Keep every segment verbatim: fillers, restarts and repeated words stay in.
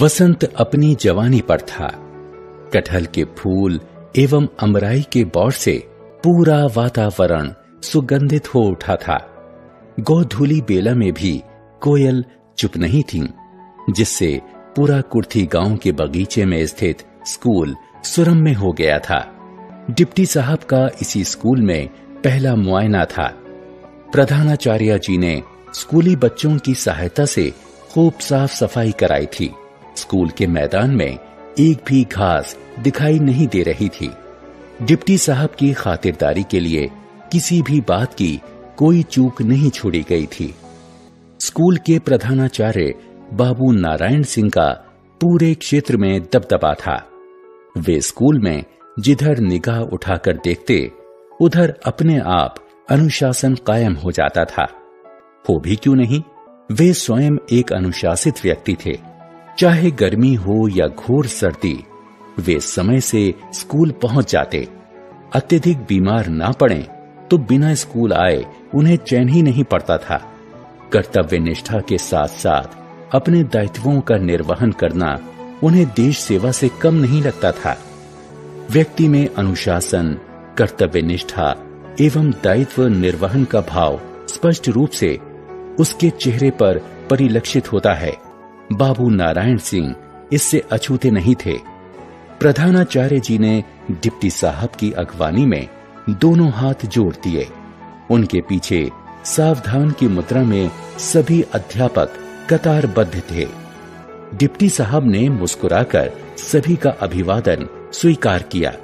वसंत अपनी जवानी पर था। कटहल के फूल एवं अमराई के बौर से पूरा वातावरण सुगंधित हो उठा था। गोधूली बेला में भी कोयल चुप नहीं थी, जिससे पूरा कुर्थी गांव के बगीचे में स्थित स्कूल सुरम्य हो गया था। डिप्टी साहब का इसी स्कूल में पहला मुआयना था। प्रधानाचार्य जी ने स्कूली बच्चों की सहायता से खूब साफ सफाई कराई थी। स्कूल के मैदान में एक भी घास दिखाई नहीं दे रही थी। डिप्टी साहब की खातिरदारी के लिए किसी भी बात की कोई चूक नहीं छोड़ी गई थी। स्कूल के प्रधानाचार्य बाबू नारायण सिंह का पूरे क्षेत्र में दबदबा था। वे स्कूल में जिधर निगाह उठाकर देखते, उधर अपने आप अनुशासन कायम हो जाता था। हो भी क्यों नहीं, वे स्वयं एक अनुशासित व्यक्ति थे। चाहे गर्मी हो या घोर सर्दी, वे समय से स्कूल पहुंच जाते। अत्यधिक बीमार ना पड़े तो बिना स्कूल आए उन्हें चैन ही नहीं पड़ता था। कर्तव्य निष्ठा के साथ साथ अपने दायित्वों का निर्वहन करना उन्हें देश सेवा से कम नहीं लगता था। व्यक्ति में अनुशासन, कर्तव्य निष्ठा एवं दायित्व निर्वहन का भाव स्पष्ट रूप से उसके चेहरे पर परिलक्षित होता है। बाबू नारायण सिंह इससे अछूते नहीं थे। प्रधानाचार्य जी ने डिप्टी साहब की अगवानी में दोनों हाथ जोड़ दिए। उनके पीछे सावधान की मुद्रा में सभी अध्यापक कतारबद्ध थे। डिप्टी साहब ने मुस्कुराकर सभी का अभिवादन स्वीकार किया।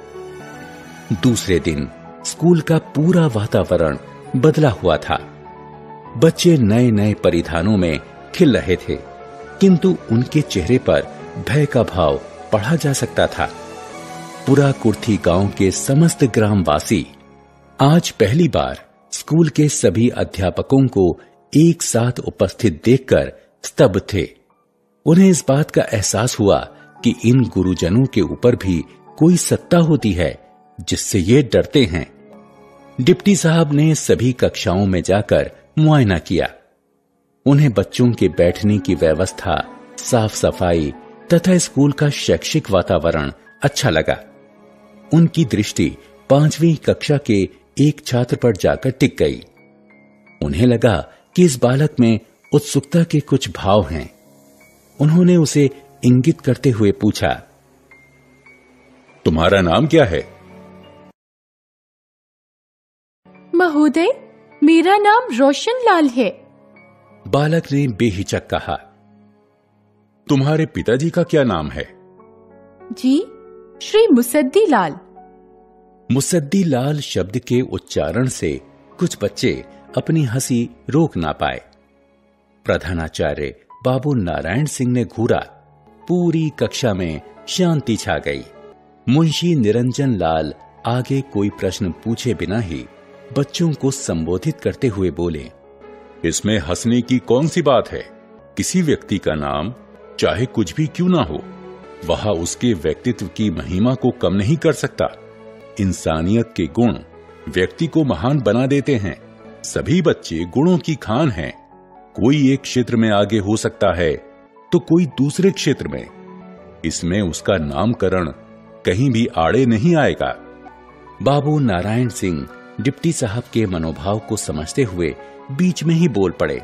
दूसरे दिन स्कूल का पूरा वातावरण बदला हुआ था। बच्चे नए नए परिधानों में खिल रहे थे, किंतु उनके चेहरे पर भय का भाव पढ़ा जा सकता था। पूरा कुर्थी गांव के समस्त ग्रामवासी आज पहली बार स्कूल के सभी अध्यापकों को एक साथ उपस्थित देखकर स्तब्ध थे। उन्हें इस बात का एहसास हुआ कि इन गुरुजनों के ऊपर भी कोई सत्ता होती है जिससे ये डरते हैं। डिप्टी साहब ने सभी कक्षाओं में जाकर मुआयना किया। उन्हें बच्चों के बैठने की व्यवस्था, साफ सफाई तथा स्कूल का शैक्षिक वातावरण अच्छा लगा। उनकी दृष्टि पांचवी कक्षा के एक छात्र पर जाकर टिक गई। उन्हें लगा कि इस बालक में उत्सुकता के कुछ भाव हैं। उन्होंने उसे इंगित करते हुए पूछा, तुम्हारा नाम क्या है? महोदय, मेरा नाम रोशन लाल है। बालक ने बेहिचक कहा। तुम्हारे पिताजी का क्या नाम है? जी, श्री मुसद्दी लाल। मुसद्दी लाल शब्द के उच्चारण से कुछ बच्चे अपनी हंसी रोक ना पाए। प्रधानाचार्य बाबू नारायण सिंह ने घूरा। पूरी कक्षा में शांति छा गई। मुंशी निरंजन लाल आगे कोई प्रश्न पूछे बिना ही बच्चों को संबोधित करते हुए बोले, इसमें हंसने की कौन सी बात है? किसी व्यक्ति का नाम चाहे कुछ भी क्यों ना हो, वह उसके व्यक्तित्व की महिमा को कम नहीं कर सकता। इंसानियत के गुण व्यक्ति को महान बना देते हैं। सभी बच्चे गुणों की खान हैं। कोई एक क्षेत्र में आगे हो सकता है तो कोई दूसरे क्षेत्र में। इसमें उसका नामकरण कहीं भी आड़े नहीं आएगा। बाबू नारायण सिंह डिप्टी साहब के मनोभाव को समझते हुए बीच में ही बोल पड़े,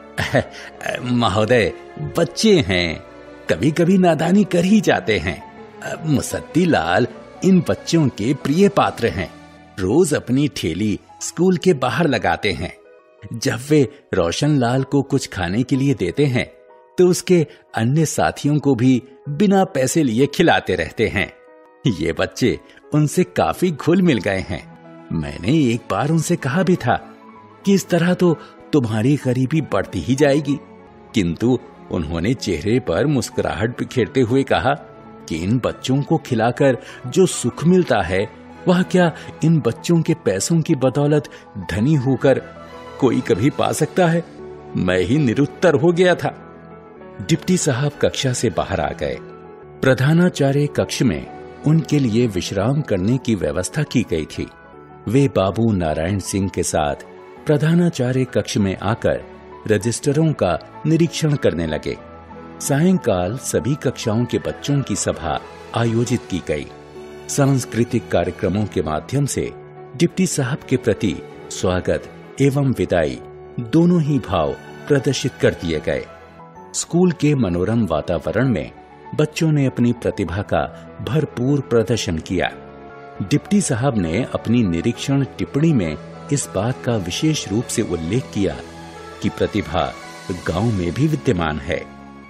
महोदय, बच्चे हैं, कभी कभी नादानी कर ही जाते हैं। मुसद्दी लाल इन बच्चों के प्रिय पात्र हैं। रोज अपनी ठेली स्कूल के बाहर लगाते हैं। जब वे रोशन लाल को कुछ खाने के लिए देते हैं तो उसके अन्य साथियों को भी बिना पैसे लिए खिलाते रहते हैं। ये बच्चे उनसे काफी घुल मिल गए हैं। मैंने एक बार उनसे कहा भी था कि इस तरह तो तुम्हारी गरीबी बढ़ती ही जाएगी, किंतु उन्होंने चेहरे पर मुस्कुराहट बिखेरते हुए कहा कि इन बच्चों को खिलाकर जो सुख मिलता है वह क्या इन बच्चों के पैसों की बदौलत धनी होकर कोई कभी पा सकता है। मैं ही निरुत्तर हो गया था। डिप्टी साहब कक्षा से बाहर आ गए। प्रधानाचार्य कक्ष में उनके लिए विश्राम करने की व्यवस्था की गई थी। वे बाबू नारायण सिंह के साथ प्रधानाचार्य कक्ष में आकर रजिस्टरों का निरीक्षण करने लगे। सायंकाल सभी कक्षाओं के बच्चों की सभा आयोजित की गई। सांस्कृतिक कार्यक्रमों के माध्यम से डिप्टी साहब के प्रति स्वागत एवं विदाई दोनों ही भाव प्रदर्शित कर दिए गए। स्कूल के मनोरम वातावरण में बच्चों ने अपनी प्रतिभा का भरपूर प्रदर्शन किया। डिप्टी साहब ने अपनी निरीक्षण टिप्पणी में इस बात का विशेष रूप से उल्लेख किया कि प्रतिभा गांव में भी विद्यमान है।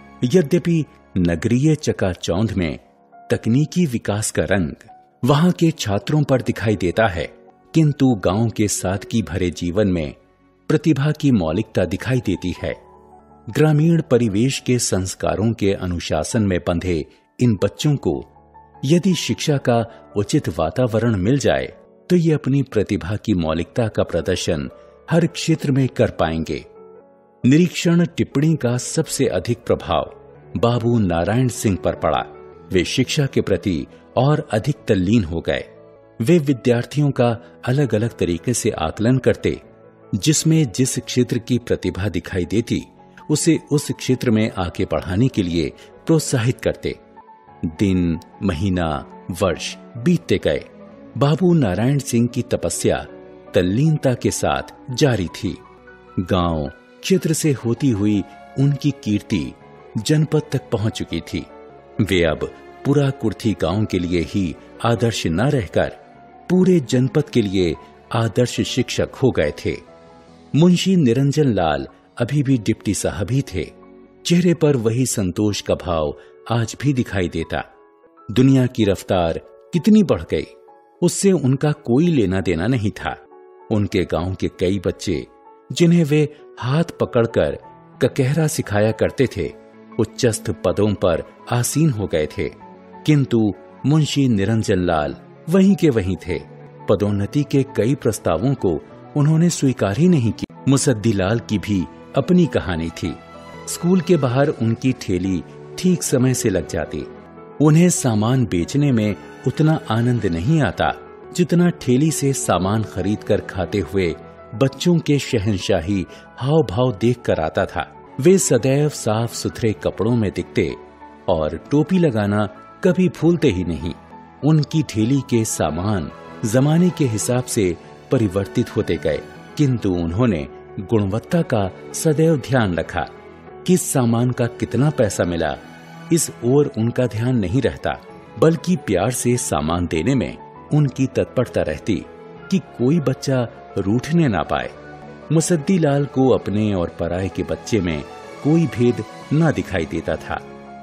यद्यपि नगरीय चकाचौंध में तकनीकी विकास का रंग वहां के छात्रों पर दिखाई देता है, किंतु गांव के सादगी भरे जीवन में प्रतिभा की मौलिकता दिखाई देती है। ग्रामीण परिवेश के संस्कारों के अनुशासन में बंधे इन बच्चों को यदि शिक्षा का उचित वातावरण मिल जाए तो ये अपनी प्रतिभा की मौलिकता का प्रदर्शन हर क्षेत्र में कर पाएंगे। निरीक्षण टिप्पणी का सबसे अधिक प्रभाव बाबू नारायण सिंह पर पड़ा। वे शिक्षा के प्रति और अधिक तल्लीन हो गए। वे विद्यार्थियों का अलग अलग तरीके से आकलन करते, जिसमें जिस क्षेत्र की प्रतिभा दिखाई देती उसे उस क्षेत्र में आगे बढ़ाने के लिए प्रोत्साहित करते। दिन, महीना, वर्ष बीतते गए। बाबू नारायण सिंह की तपस्या तल्लीनता के साथ जारी थी। गांव क्षेत्र से होती हुई उनकी कीर्ति जनपद तक पहुंच चुकी थी। वे अब पूरा कुर्थी गांव के लिए ही आदर्श न रहकर पूरे जनपद के लिए आदर्श शिक्षक हो गए थे। मुंशी निरंजन लाल अभी भी डिप्टी साहब ही थे। चेहरे पर वही संतोष का भाव आज भी दिखाई देता। दुनिया की रफ्तार कितनी बढ़ गई, उससे उनका कोई लेना देना नहीं था। उनके गांव के कई बच्चे जिन्हें वे हाथ पकड़कर ककहरा सिखाया करते थे, उच्चस्थ पदों पर आसीन हो गए थे, किंतु मुंशी निरंजन लाल वहीं के वहीं थे। पदोन्नति के कई प्रस्तावों को उन्होंने स्वीकार ही नहीं किया। मुसद्दी लाल की भी अपनी कहानी थी। स्कूल के बाहर उनकी ठेली ठीक समय से लग जाती। उन्हें सामान बेचने में उतना आनंद नहीं आता जितना ठेली से सामान खरीद कर खाते हुए बच्चों के शहंशाही हाव भाव देख कर आता था। वे सदैव साफ सुथरे कपड़ों में दिखते और टोपी लगाना कभी भूलते ही नहीं। उनकी ठेली के सामान जमाने के हिसाब से परिवर्तित होते गए, किंतु उन्होंने गुणवत्ता का सदैव ध्यान रखा। किस सामान का कितना पैसा मिला इस ओर उनका ध्यान नहीं रहता, बल्कि प्यार से सामान देने में उनकी तत्परता रहती कि कोई बच्चा रूठने ना पाए। मुसद्दी लाल को अपने और पराये के बच्चे में कोई भेद न दिखाई देता था।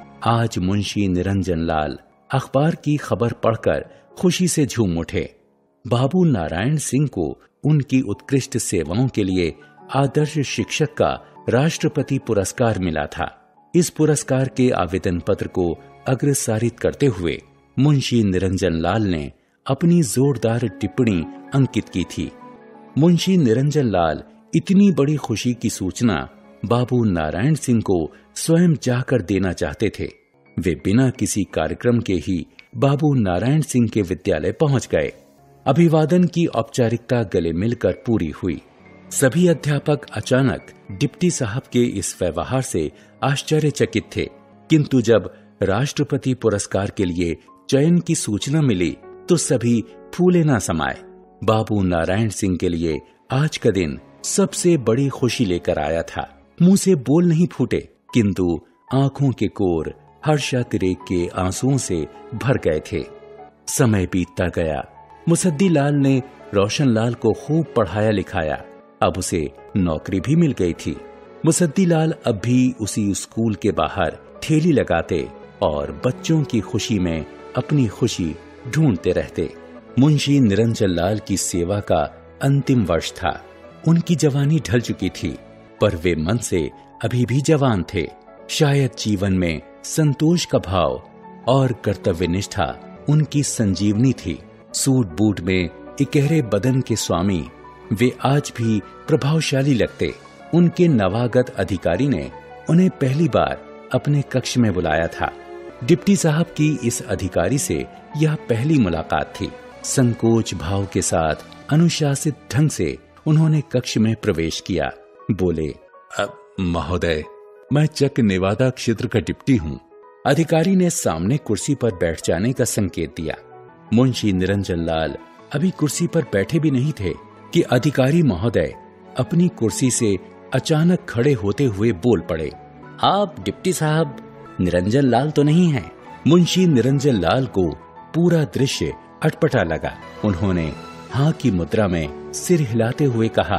आज मुंशी निरंजन लाल अखबार की खबर पढ़कर खुशी से झूम उठे। बाबू नारायण सिंह को उनकी उत्कृष्ट सेवाओं के लिए आदर्श शिक्षक का राष्ट्रपति पुरस्कार मिला था। इस पुरस्कार के आवेदन पत्र को अग्रसारित करते हुए मुंशी निरंजन लाल ने अपनी जोरदार टिप्पणी अंकित की थी। मुंशी निरंजन लाल इतनी बड़ी खुशी की सूचना बाबू नारायण सिंह को स्वयं जाकर देना चाहते थे। वे बिना किसी कार्यक्रम के ही बाबू नारायण सिंह के विद्यालय पहुंच गए। अभिवादन की औपचारिकता गले मिलकर पूरी हुई। सभी अध्यापक अचानक डिप्टी साहब के इस व्यवहार से आश्चर्यचकित थे, किंतु जब राष्ट्रपति पुरस्कार के लिए चयन की सूचना मिली तो सभी फूले ना समाये। बाबू नारायण सिंह के लिए आज का दिन सबसे बड़ी खुशी लेकर आया था। मुंह से बोल नहीं फूटे, किंतु आंखों के कोर हर्षातिरेक के आंसुओं से भर गए थे। समय बीतता गया। मुसद्दी लाल ने रोशन लाल को खूब पढ़ाया लिखाया। अब उसे नौकरी भी मिल गई थी। मुसद्दी लाल अब भी उसी स्कूल के बाहर ठेली लगाते और बच्चों की खुशी में अपनी खुशी ढूंढते रहते। मुंशी निरंजन लाल की सेवा का अंतिम वर्ष था। उनकी जवानी ढल चुकी थी, पर वे मन से अभी भी जवान थे। शायद जीवन में संतोष का भाव और कर्तव्य निष्ठा उनकी संजीवनी थी। सूट बूट में इकहरे बदन के स्वामी वे आज भी प्रभावशाली लगते। उनके नवागत अधिकारी ने उन्हें पहली बार अपने कक्ष में बुलाया था। डिप्टी साहब की इस अधिकारी से यह पहली मुलाकात थी। संकोच भाव के साथ अनुशासित ढंग से उन्होंने कक्ष में प्रवेश किया। बोले, अब महोदय, मैं चक नेवादा क्षेत्र का डिप्टी हूँ। अधिकारी ने सामने कुर्सी पर बैठ जाने का संकेत दिया। मुंशी निरंजन लाल अभी कुर्सी पर बैठे भी नहीं थे कि अधिकारी महोदय अपनी कुर्सी से अचानक खड़े होते हुए बोल पड़े, आप डिप्टी साहब निरंजन लाल तो नहीं हैं? मुंशी निरंजन लाल को पूरा दृश्य अटपटा लगा। उन्होंने हाँ की मुद्रा में सिर हिलाते हुए कहा,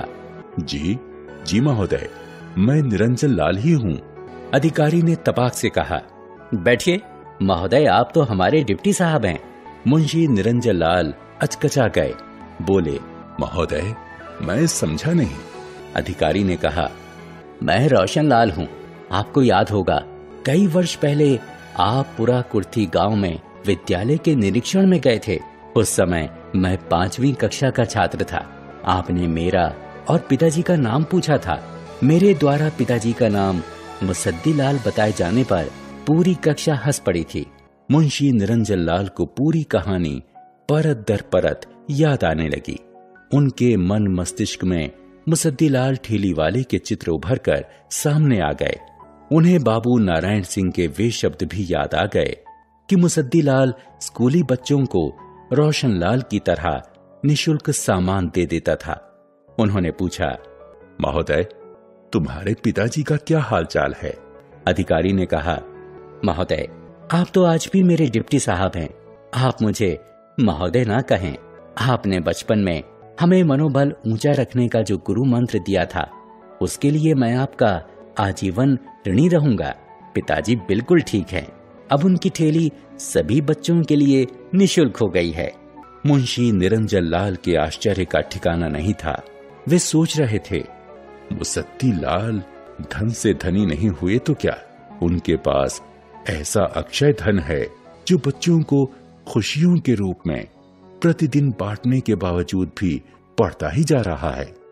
जी जी महोदय, मैं निरंजन लाल ही हूँ। अधिकारी ने तपाक से कहा, बैठिए महोदय, आप तो हमारे डिप्टी साहब हैं। मुंशी निरंजन लाल अचकचा गए, बोले, महोदय मैं समझा नहीं। अधिकारी ने कहा, मैं रोशन लाल हूँ। आपको याद होगा कई वर्ष पहले आप पुरा कुर्थी गांव में विद्यालय के निरीक्षण में गए थे। उस समय मैं पांचवी कक्षा का छात्र था। आपने मेरा और पिताजी का नाम पूछा था। मेरे द्वारा पिताजी का नाम मुसद्दी लाल बताए जाने पर पूरी कक्षा हंस पड़ी थी। मुंशी निरंजन लाल को पूरी कहानी परत दर परत याद आने लगी। उनके मन मस्तिष्क में मुसद्दी लाल ठेली वाले के चित्र उभर कर सामने आ गए। उन्हें बाबू नारायण सिंह के वे शब्द भी याद आ गए कि मुसद्दी लाल स्कूली बच्चों को रोशन लाल की तरह निशुल्क सामान दे देता था। उन्होंने पूछा, महोदय तुम्हारे पिताजी का क्या हालचाल है? अधिकारी ने कहा, महोदय आप तो आज भी मेरे डिप्टी साहब हैं। आप मुझे महोदय ना कहें। आपने बचपन में हमें मनोबल ऊंचा रखने का जो गुरु मंत्र दिया था, उसके लिए मैं आपका आजीवन ऋणी रहूंगा। पिताजी बिल्कुल ठीक हैं। अब उनकी ठेली सभी बच्चों के लिए निशुल्क हो गई है। मुंशी निरंजन लाल के आश्चर्य का ठिकाना नहीं था। वे सोच रहे थे, मुसद्दी लाल धन से धनी नहीं हुए तो क्या, उनके पास ऐसा अक्षय धन है जो बच्चों को खुशियों के रूप में प्रतिदिन बांटने के बावजूद भी बढ़ता ही जा रहा है।